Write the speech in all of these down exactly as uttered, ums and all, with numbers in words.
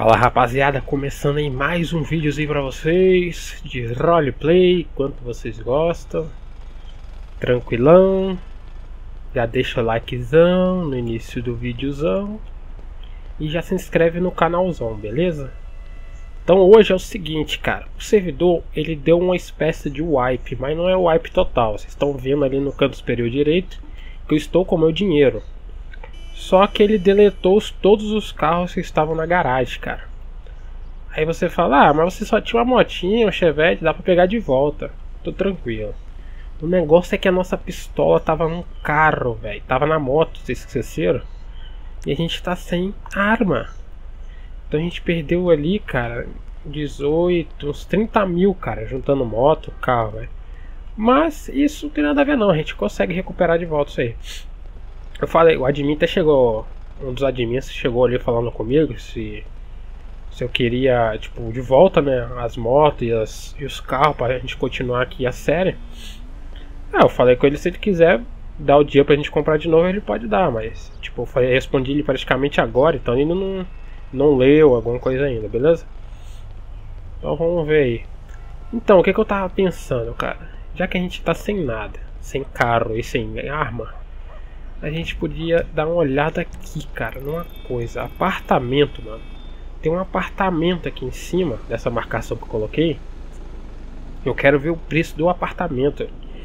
Fala rapaziada, começando aí mais um videozinho pra vocês de roleplay, quanto vocês gostam, tranquilão. Já deixa o likezão no início do videozão e já se inscreve no canalzão, beleza? Então hoje é o seguinte, cara, o servidor ele deu uma espécie de wipe, mas não é o wipe total. Vocês estão vendo ali no canto superior direito que eu estou com o meu dinheiro. Só que ele deletou todos os carros que estavam na garagem, cara. Aí você fala, ah, mas você só tinha uma motinha, um Chevette, dá pra pegar de volta. Tô tranquilo. O negócio é que a nossa pistola tava num carro, velho. Tava na moto, vocês esqueceram? E a gente tá sem arma. Então a gente perdeu ali, cara, dezoito, uns trinta mil, cara, juntando moto, carro, velho. Mas isso não tem nada a ver não, a gente consegue recuperar de volta isso aí. Eu falei, o admin até chegou, um dos admins chegou ali falando comigo se, se eu queria, tipo, de volta, né, as motos e, as, e os carros pra gente continuar aqui a série. Ah, eu falei com ele, se ele quiser dar o dia pra gente comprar de novo, ele pode dar, mas, tipo, eu falei, respondi ele praticamente agora, então ele não, não leu alguma coisa ainda, beleza? Então vamos ver aí. Então, o que, que eu tava pensando, cara? Já que a gente tá sem nada, sem carro e sem arma, a gente podia dar uma olhada aqui, cara, numa coisa. Apartamento, mano. Tem um apartamento aqui em cima dessa marcação que eu coloquei. Eu quero ver o preço do apartamento,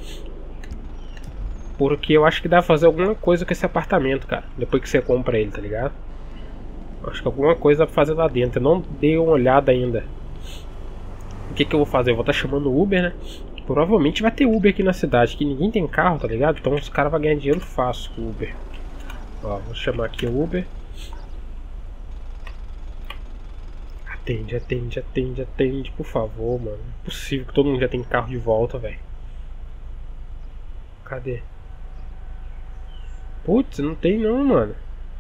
porque eu acho que dá pra fazer alguma coisa com esse apartamento, cara, depois que você compra ele, tá ligado? Acho que alguma coisa dá pra fazer lá dentro. Eu não dei uma olhada ainda. O que que eu vou fazer? Eu vou estar chamando o Uber, né? Provavelmente vai ter Uber aqui na cidade, que ninguém tem carro, tá ligado? Então os caras vão ganhar dinheiro fácil com o Uber. Ó, vou chamar aqui o Uber. Atende, atende, atende, atende, por favor, mano. Não é possível que todo mundo já tem carro de volta, velho. Cadê? Putz, não tem não, mano.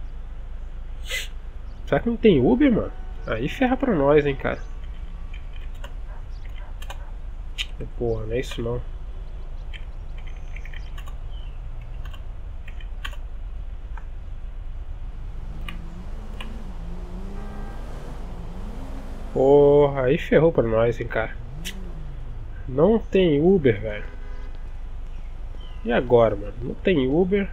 Será que não tem Uber, mano? Aí ferra pra nós, hein, cara. Porra, não é isso não. Porra, aí ferrou pra nós, hein, cara. Não tem Uber, velho. E agora, mano? Não tem Uber.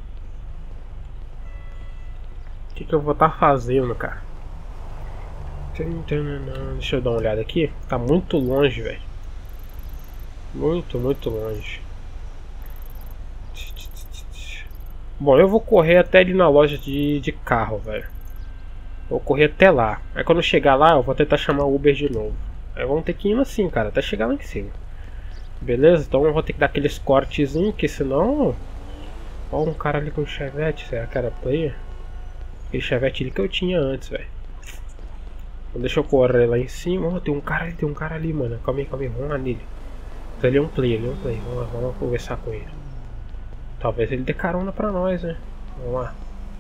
O que que eu vou estar fazendo, cara? Deixa eu dar uma olhada aqui. Tá muito longe, velho. Muito, muito longe. Bom, eu vou correr até ali na loja de, de carro, velho. Vou correr até lá. Aí quando eu chegar lá, eu vou tentar chamar o Uber de novo. Aí vamos ter que ir assim, cara, até chegar lá em cima. Beleza? Então eu vou ter que dar aqueles cortezinhos, que senão... Ó, um cara ali com Chevette, será que era player? Aquele Chevette ali que eu tinha antes, velho. Então deixa eu correr lá em cima. Oh, tem um cara ali, tem um cara ali, mano. Calma aí, calma aí, vamos lá nele. Ele é um player, ele é um player. Vamos lá, vamos lá conversar com ele. Talvez ele dê carona pra nós, né? Vamos lá.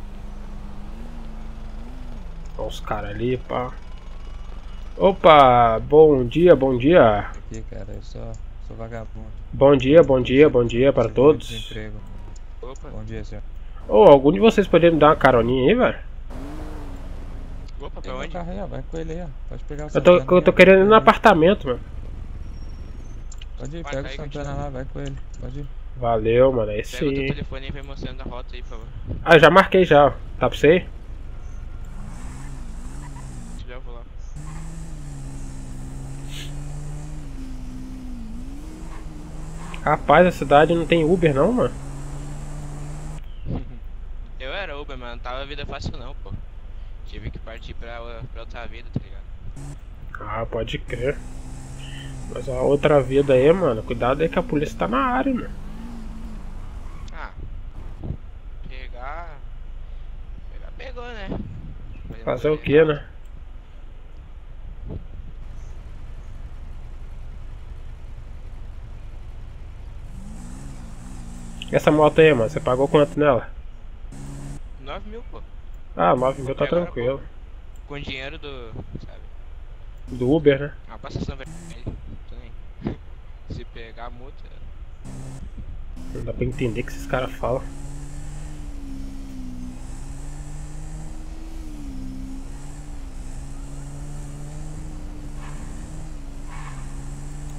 Olha os caras ali, pá. Opa, bom dia, bom dia. Aqui, cara, eu sou, sou vagabundo. Bom dia, bom dia, bom dia para todos. Opa. Bom dia, senhor. Ô, oh, algum de vocês poderia me dar uma caroninha aí, velho? Opa, pra onde? Carro aí, ó, vai com ele aí, ó. Pode pegar o Eu tô, eu tô querendo ir no apartamento, mano. Pode ir, pega o Santana lá, vai com ele. Pode ir. Valeu, mano, é esse Pega o teu aí. telefone e vai mostrando a rota aí, por favor. Ah, já marquei já. Tá pra você ir? Já vou lá. Rapaz, a cidade não tem Uber não, mano. Eu era Uber, mano, não tava vida fácil não, pô. Tive que partir pra, pra outra vida, tá ligado? Ah, pode crer. Mas a outra vida aí, mano, cuidado aí que a polícia tá na área, mano. Ah, pegar... Pegar pegou, né? Mas Fazer não o foi que, legal. né? E essa moto aí, mano, você pagou quanto nela? nove mil, pô. Ah, nove mil tá Agora, tranquilo. pô, com dinheiro do... sabe? Do Uber, né? Ah, passação vermelha. Também. Se pegar a multa... Não dá pra entender o que esses caras falam.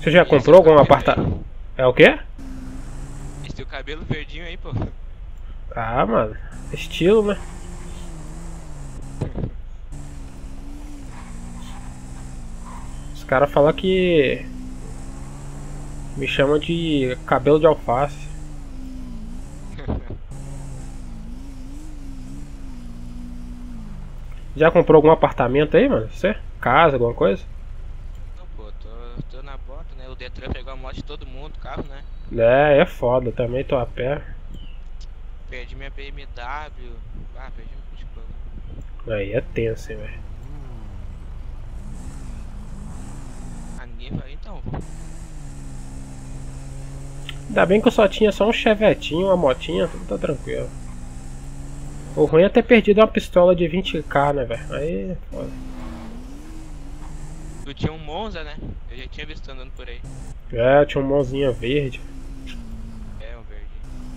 Você já comprou algum apartamento? É o quê? Esse teu cabelo verdinho aí, pô. Ah, mano. Estilo, né? Os caras falam que me chamam de cabelo de alface. Já comprou algum apartamento aí, mano? Você? Casa, alguma coisa? Não, pô, tô, tô na bota, né? O Detran pegou a moto de todo mundo, carro, né? É, é foda. Também tô a pé. Perdi minha B M W. Ah, perdi um monte de coisa. Aí é tenso, hein, velho. Ah, ninguém vai, então, vou. Ainda bem que eu só tinha só um chevetinho, uma motinha, tudo tá tranquilo. O ruim é ter perdido uma pistola de vinte k, né, velho? Aí, foda. Tu tinha um Monza, né? Eu já tinha visto andando por aí. É, tinha um mãozinha verde. É, um verde.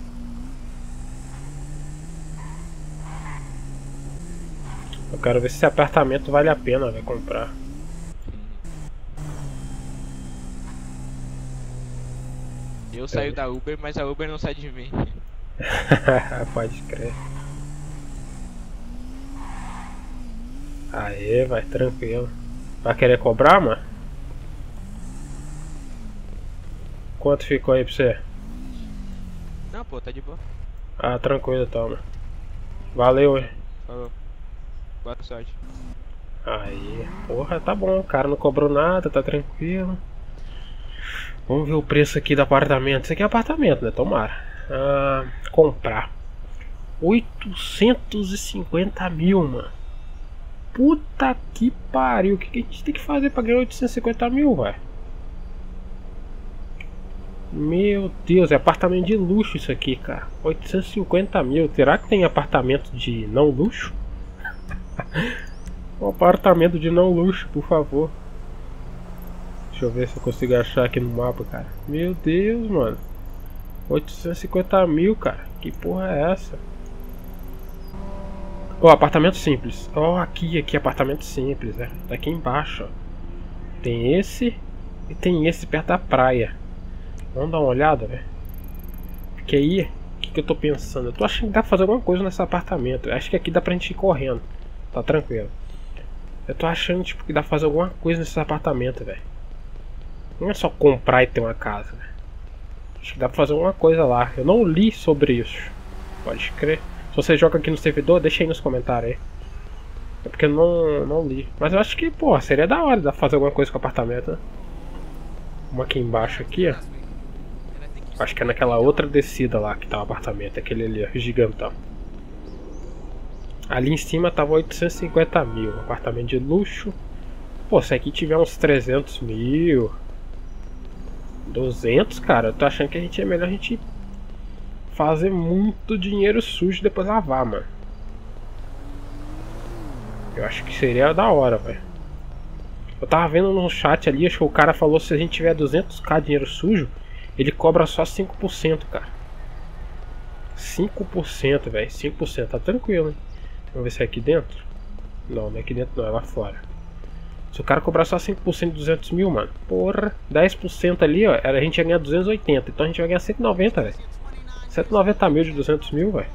Eu quero ver se esse apartamento vale a pena, velho, comprar. Eu saio da Uber, mas a Uber não sai de mim. Pode crer. Aê, vai, tranquilo. Vai querer cobrar, mano? Quanto ficou aí pra você? Não, pô, tá de boa. Ah, tranquilo, toma. Valeu, hein? Falou. Boa sorte. Aí, porra, tá bom. O cara não cobrou nada, tá tranquilo. Vamos ver o preço aqui do apartamento. Isso aqui é apartamento, né? Tomara. Ah, comprar. oitocentos e cinquenta mil, mano. Puta que pariu. O que, que a gente tem que fazer pra ganhar oitocentos e cinquenta mil, velho? Meu Deus, é apartamento de luxo isso aqui, cara. oitocentos e cinquenta mil. Será que tem apartamento de não luxo? Um apartamento de não luxo, por favor. Deixa eu ver se eu consigo achar aqui no mapa, cara. Meu Deus, mano. oitocentos e cinquenta mil, cara. Que porra é essa? Ó, oh, apartamento simples. Ó, oh, aqui, aqui, apartamento simples, né? Tá aqui embaixo, ó. Tem esse e tem esse perto da praia. Vamos dar uma olhada, velho. Porque aí, o que, que eu tô pensando? Eu tô achando que dá pra fazer alguma coisa nesse apartamento. Eu acho que aqui dá pra gente ir correndo. Tá tranquilo. Eu tô achando, tipo, que dá pra fazer alguma coisa nesse apartamento, velho. Não é só comprar e ter uma casa, velho. Acho que dá pra fazer alguma coisa lá. Eu não li sobre isso. Pode crer. Se você joga aqui no servidor, deixa aí nos comentários aí. É porque eu não, não li. Mas eu acho que, pô, seria da hora, dá pra fazer alguma coisa com o apartamento, né? Uma aqui embaixo aqui, ó. Acho que é naquela outra descida lá que tá o apartamento. Aquele ali, ó, gigantão. Ali em cima tava oitocentos e cinquenta mil. Apartamento de luxo. Pô, se aqui tiver uns trezentos mil, duzentos, cara, eu tô achando que a gente é melhor a gente fazer muito dinheiro sujo e depois lavar, mano. Eu acho que seria da hora, velho. Eu tava vendo no chat ali, acho que o cara falou que se a gente tiver duzentos k de dinheiro sujo, ele cobra só cinco por cento, cara. cinco por cento, velho. cinco por cento, tá tranquilo, hein? Vamos ver se é aqui dentro. Não, não é aqui dentro não, é lá fora. Se o cara cobrar só cinco por cento de duzentos mil, mano, porra, dez por cento ali, ó, a gente ia ganhar duzentos e oitenta. Então a gente vai ganhar cento e noventa, velho. cento e noventa mil de duzentos mil, velho.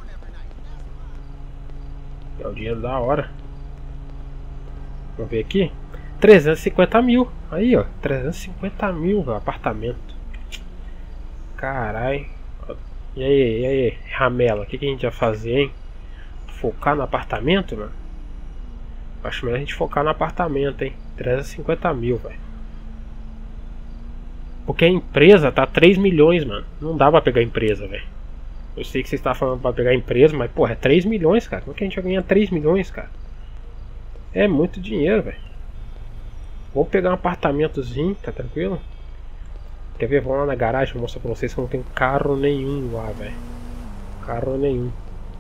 É o dinheiro da hora. Vamos ver aqui. trezentos e cinquenta mil. Aí, ó. trezentos e cinquenta mil, velho. Apartamento. Carai. E aí, e aí, Ramela, o que, que a gente vai fazer, hein? Focar no apartamento, mano? Acho melhor a gente focar no apartamento, hein? trezentos e cinquenta mil, velho. Porque a empresa tá três milhões, mano. Não dá pra pegar a empresa, velho. Eu sei que você está falando pra pegar a empresa, mas, porra, é três milhões, cara. Como é que a gente vai ganhar três milhões, cara? É muito dinheiro, velho. Vou pegar um apartamentozinho, tá tranquilo? Quer ver? Vamos lá na garagem, vou mostrar pra vocês que eu não tenho carro nenhum lá, velho. Carro nenhum.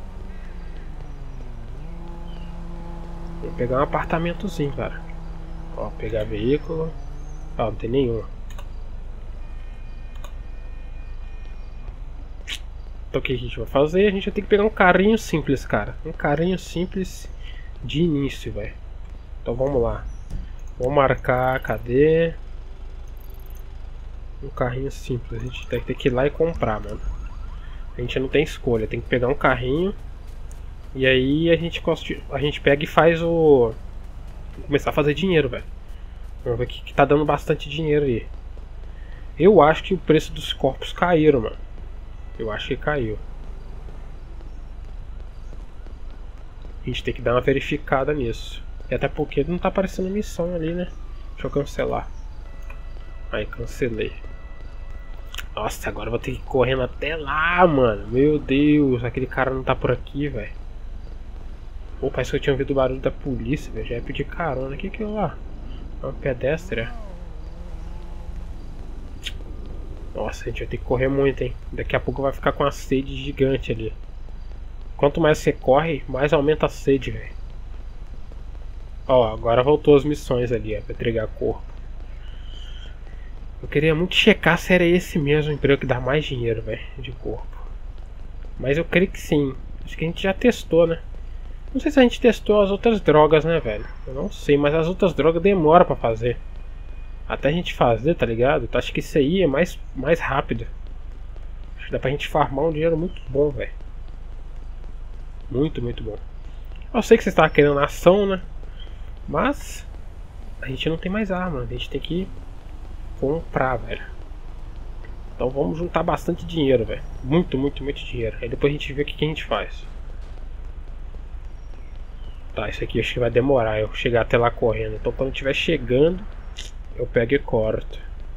Vou pegar um apartamentozinho, cara. Ó, pegar veículo. Ó, não tem nenhum. Então o que a gente vai fazer? A gente vai ter que pegar um carrinho simples, cara. Um carrinho simples de início, velho. Então vamos lá. Vou marcar, cadê? Um carrinho simples. A gente tem que ter que ir lá e comprar, mano. A gente não tem escolha. Tem que pegar um carrinho. E aí a gente, a gente pega e faz o... começar a fazer dinheiro, velho. Vamos ver que, que tá dando bastante dinheiro aí. Eu acho que o preço dos corpos caíram, mano. Eu acho que caiu. A gente tem que dar uma verificada nisso. E até porque não tá aparecendo missão ali, né? Deixa eu cancelar. Aí, cancelei. Nossa, agora eu vou ter que ir correndo até lá, mano. Meu Deus, aquele cara não tá por aqui, velho. Pô, parece que eu tinha ouvido o barulho da polícia, velho. Já ia pedir carona. O que que é lá? É um pedestre, é? Nossa, a gente vai ter que correr muito, hein? Daqui a pouco vai ficar com uma sede gigante ali. Quanto mais você corre, mais aumenta a sede, velho. Ó, agora voltou as missões ali, ó, pra entregar corpo. Eu queria muito checar se era esse mesmo emprego que dá mais dinheiro, velho, de corpo. Mas eu creio que sim. Acho que a gente já testou, né? Não sei se a gente testou as outras drogas, né, velho? Eu não sei, mas as outras drogas demoram pra fazer. Até a gente fazer, tá ligado? Então acho que isso aí é mais, mais rápido. Acho que dá pra gente farmar um dinheiro muito bom, velho. Muito, muito bom. Eu sei que você estava querendo ação, né? Mas a gente não tem mais arma. A gente tem que comprar, velho. Então vamos juntar bastante dinheiro, velho. Muito, muito, muito dinheiro. Aí depois a gente vê o que, que a gente faz. Tá, isso aqui acho que vai demorar eu chegar até lá correndo. Então quando eu estiver chegando, eu pego e corto.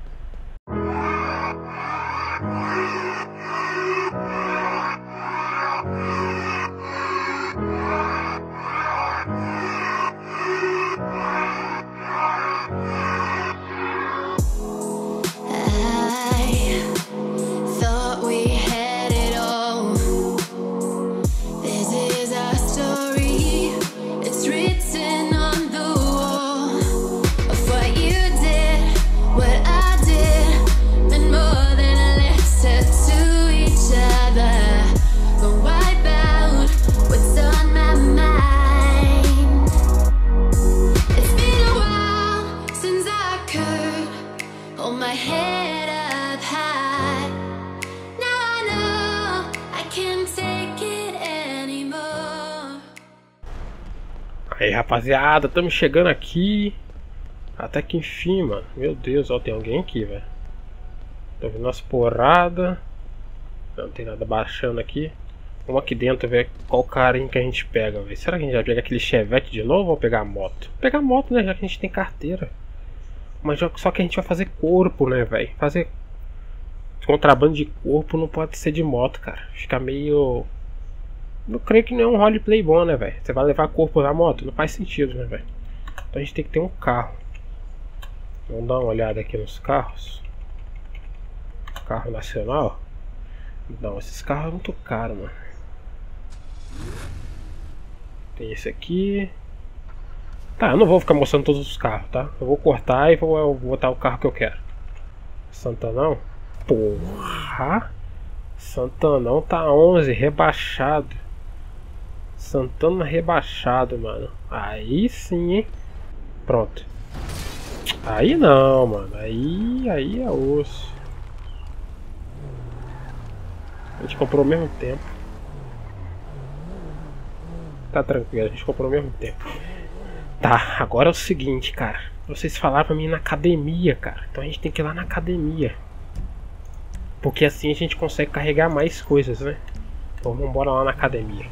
Aí, rapaziada, estamos chegando aqui. Até que enfim, mano. Meu Deus, ó, tem alguém aqui, velho. Tô vendo umas porradas. Não tem nada baixando aqui. Vamos aqui dentro ver qual carinho que a gente pega, velho. Será que a gente vai pegar aquele Chevette de novo ou pegar a moto? Pegar a moto, né? Já que a gente tem carteira. Mas só que a gente vai fazer corpo, né, velho? Fazer contrabando de corpo não pode ser de moto, cara. Fica meio... Eu creio que não é um roleplay bom, né, velho? Você vai levar corpo na moto? Não faz sentido, né, velho? Então a gente tem que ter um carro. Vamos dar uma olhada aqui nos carros. Carro nacional. Não, esses carros é muito caro, mano. Tem esse aqui. Tá, eu não vou ficar mostrando todos os carros, tá? Eu vou cortar e vou, eu vou botar o carro que eu quero. Santanão? Porra! Santanão tá onze, rebaixado. Santana rebaixado, mano. Aí sim, hein? Pronto. Aí não, mano. Aí, aí é osso. A gente comprou ao mesmo tempo. Tá tranquilo, a gente comprou ao mesmo tempo. Tá, agora é o seguinte, cara. Vocês falaram pra mim ir na academia, cara. Então a gente tem que ir lá na academia. Porque assim a gente consegue carregar mais coisas, né? Então vamos embora lá na academia.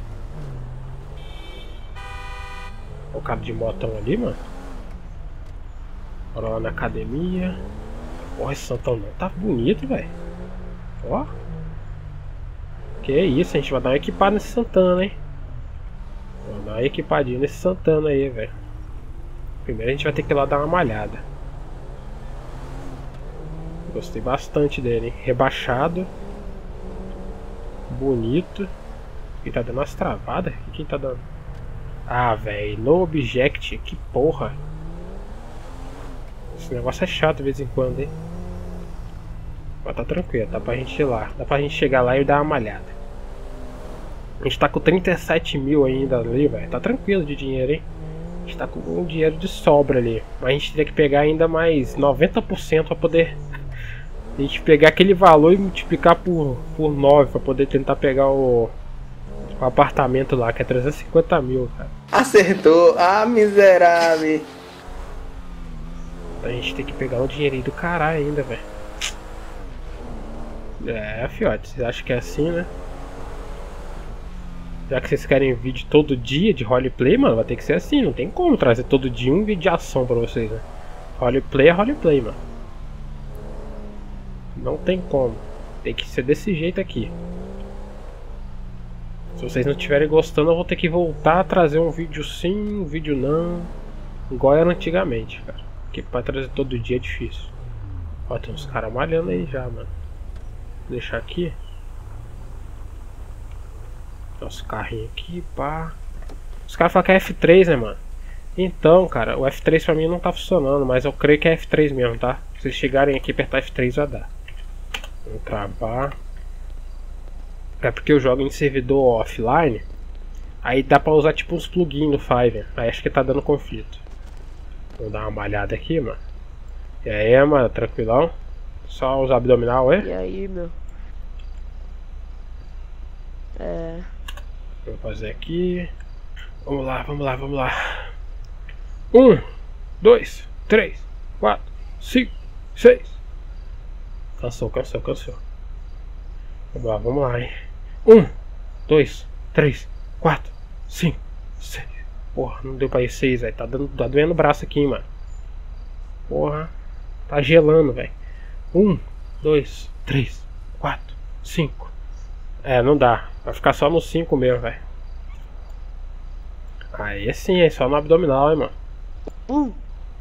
O cara de motão ali, mano. Bora lá na academia. Porra, esse Santana tá bonito, velho. Ó. Que isso, a gente vai dar uma equipada nesse Santana, hein? Vamos dar uma equipadinha nesse Santana aí, velho. Primeiro a gente vai ter que ir lá dar uma malhada. Gostei bastante dele, hein? Rebaixado. Bonito. E tá dando umas travadas? O que tá dando? Ah, velho. No object. Que porra. Esse negócio é chato de vez em quando, hein? Mas tá tranquilo. Dá pra gente ir lá. Dá pra gente chegar lá e dar uma malhada. A gente tá com trinta e sete mil ainda ali, velho. Tá tranquilo de dinheiro, hein? A gente tá com um dinheiro de sobra ali. Mas a gente teria que pegar ainda mais noventa por cento pra poder A gente pegar aquele valor e multiplicar por, por nove pra poder tentar pegar o, o apartamento lá, que é trezentos e cinquenta mil, cara. Acertou, ah, miserável. A gente tem que pegar um dinheirinho do caralho ainda, velho. É, fiote, vocês acham que é assim, né? Já que vocês querem vídeo todo dia de roleplay, mano, vai ter que ser assim. Não tem como trazer todo dia um vídeo de ação pra vocês, né? Roleplay é roleplay, mano. Não tem como. Tem que ser desse jeito aqui. Se vocês não estiverem gostando, eu vou ter que voltar a trazer um vídeo sim, um vídeo não. Igual era antigamente, cara. Porque pra trazer todo dia é difícil. Ó, tem uns caras malhando aí já, mano. Vou deixar aqui. Nosso carrinho aqui, pá. Os caras falam que é F três, né, mano? Então, cara, o F três pra mim não tá funcionando, mas eu creio que é F três mesmo, tá? Se vocês chegarem aqui e apertar F três vai dar. Vamos travar. É porque eu jogo em servidor offline. Aí dá pra usar tipo uns plugins no Fiverr. Aí acho que tá dando conflito. Vamos dar uma malhada aqui, mano. E aí, mano, tranquilão? Só os abdominal, é? E aí, meu? É... Vou fazer aqui. Vamos lá, vamos lá, vamos lá. Um, dois, três, quatro, cinco, seis. Cansou, cansou, cansou. Vamos lá, vamos lá, hein. Um, dois, três, quatro, cinco, seis. Porra, não deu pra ir seis, velho. Tá, dando, tá doendo o braço aqui, hein, mano. Porra. Tá gelando, velho. Um, dois, três, quatro, cinco. É, não dá. Vai ficar só no cinco mesmo, velho. Aí sim, é só no abdominal, hein, mano. Um.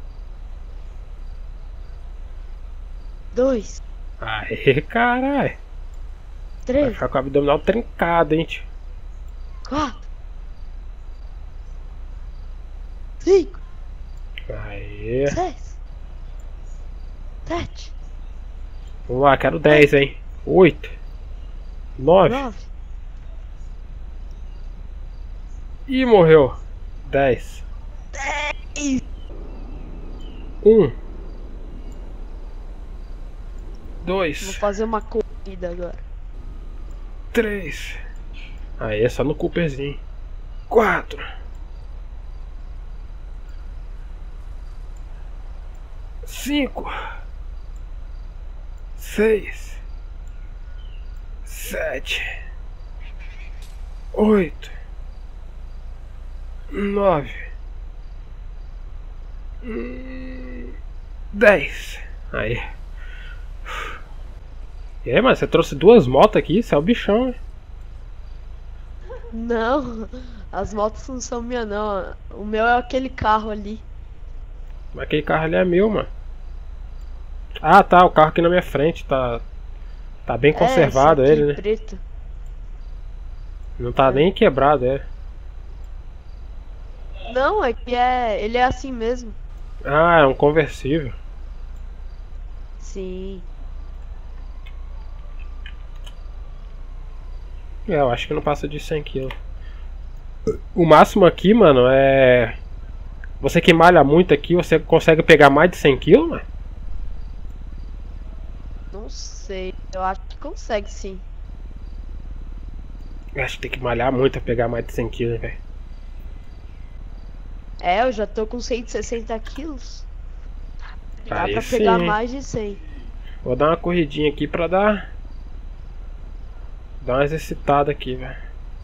Dois. Aê, caralho. Vai Três. ficar com o abdominal trincado, hein, tio. Quatro. Cinco. Aê. Seis. Sete. Vamos lá, quero dez, hein. Oito. Nove. Nove. Ih, morreu. Dez. Dez. Um. Vou Dois. fazer uma corrida agora. Três. Aí é só no Cooperzinho. Quatro. Cinco. Seis. Sete. Oito. Nove. Hum, Dez. Aí. E aí, mano, você trouxe duas motos aqui, você é o bichão, né? Não, as motos não são minhas não. O meu é aquele carro ali. Mas aquele carro ali é meu, mano. Ah, tá, o carro aqui na minha frente tá. Tá bem conservado é, esse aqui, ele, né? preto. Não tá É. nem quebrado, é. Não, é que é. Ele é assim mesmo. Ah, é um conversível. Sim. É, eu acho que não passa de cem quilos. O máximo aqui, mano, é. Você que malha muito aqui, você consegue pegar mais de cem quilos, mano? Não sei. Eu acho que consegue sim. Eu acho que tem que malhar muito pra pegar mais de cem quilos, velho. É, eu já tô com cento e sessenta quilos. Dá Aí pra pegar sim. mais de cem. Vou dar uma corridinha aqui pra dar. Dar uma exercitada aqui, velho.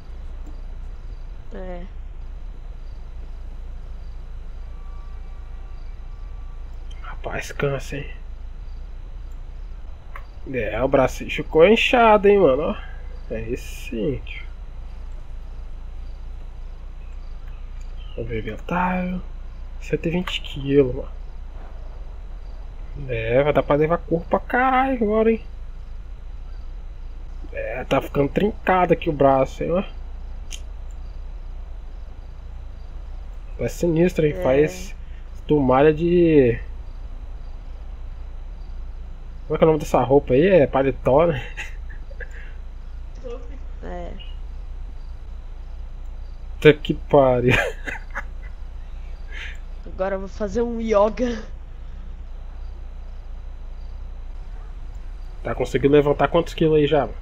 É. Rapaz, cansa, hein? É, o braço ficou inchado, hein, mano. Ó. É isso sim, tio. Vamos ver inventário. cento e vinte quilos, mano. É, vai dar pra levar corpo pra caralho agora, hein? É, tá ficando trincado aqui o braço, hein, ó. É sinistro, hein? É. Faz tomalha de... Como é que é o nome dessa roupa aí? É paletó, né? É. Puta que pariu. Agora eu vou fazer um yoga. Tá conseguindo levantar quantos quilos aí já, mano?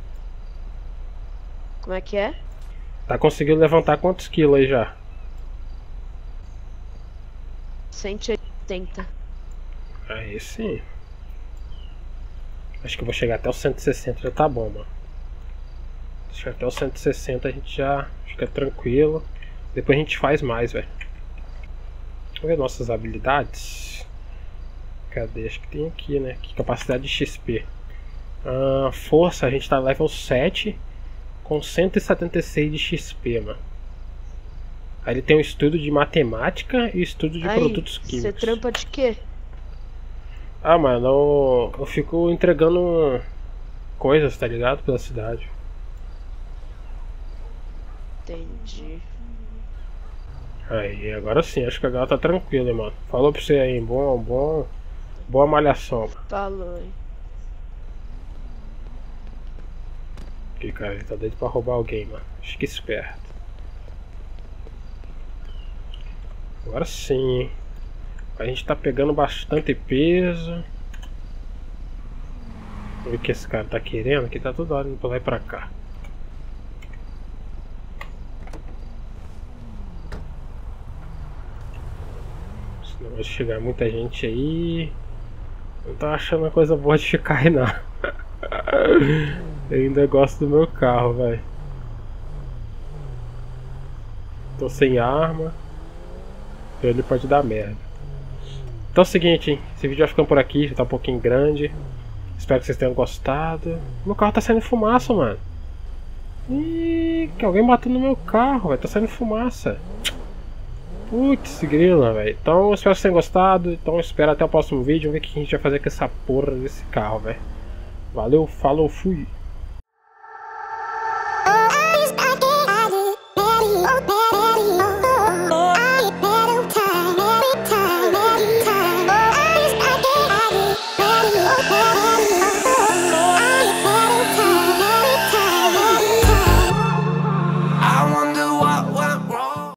Como é que é? Tá conseguindo levantar quantos quilos aí já? cento e oitenta. Aí sim. Acho que eu vou chegar até os cento e sessenta, já tá bom, mano. Acho que até os cento e sessenta a gente já fica tranquilo. Depois a gente faz mais, velho. Vamos ver nossas habilidades. Cadê? Acho que tem aqui, né? Aqui, capacidade de X P. Ah, força, a gente tá level sete com cento e setenta e seis de X P, mano. Aí ele tem um estudo de matemática e estudo de Aí, produtos químicos. você trampa de quê? Ah, mano, eu, eu fico entregando coisas, tá ligado? Pela cidade. Entendi. Aí, agora sim, acho que agora tá tranquilo, hein, mano. Falou pra você aí, bom, bom. Boa malhação, mano. Falou, hein? Que cara, ele tá doido pra roubar alguém, mano. Fica esperto. Agora sim, hein. A gente tá pegando bastante peso. Vamos ver o que esse cara tá querendo, que tá toda hora indo pra lá e pra cá. Senão vai chegar muita gente aí. Não tô achando uma coisa boa de ficar aí, não. Eu ainda gosto do meu carro, velho. Tô sem arma. Ele pode dar merda. Então é o seguinte, hein? Esse vídeo vai ficando por aqui, já tá um pouquinho grande. Espero que vocês tenham gostado. Meu carro tá saindo fumaça, mano. Ih, que alguém bateu no meu carro, velho. Tá saindo fumaça. Putz, grila, velho. Então espero que vocês tenham gostado. Então espero até o próximo vídeo. Vamos ver o que a gente vai fazer com essa porra desse carro, velho. Valeu, falou, fui.